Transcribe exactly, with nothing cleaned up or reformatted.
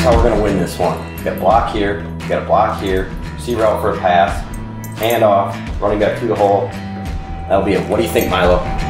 how we're gonna win this one. We got a block here, we got a block here, see route for a pass, hand off, running back through the hole. That'll be it. What do you think, Milo?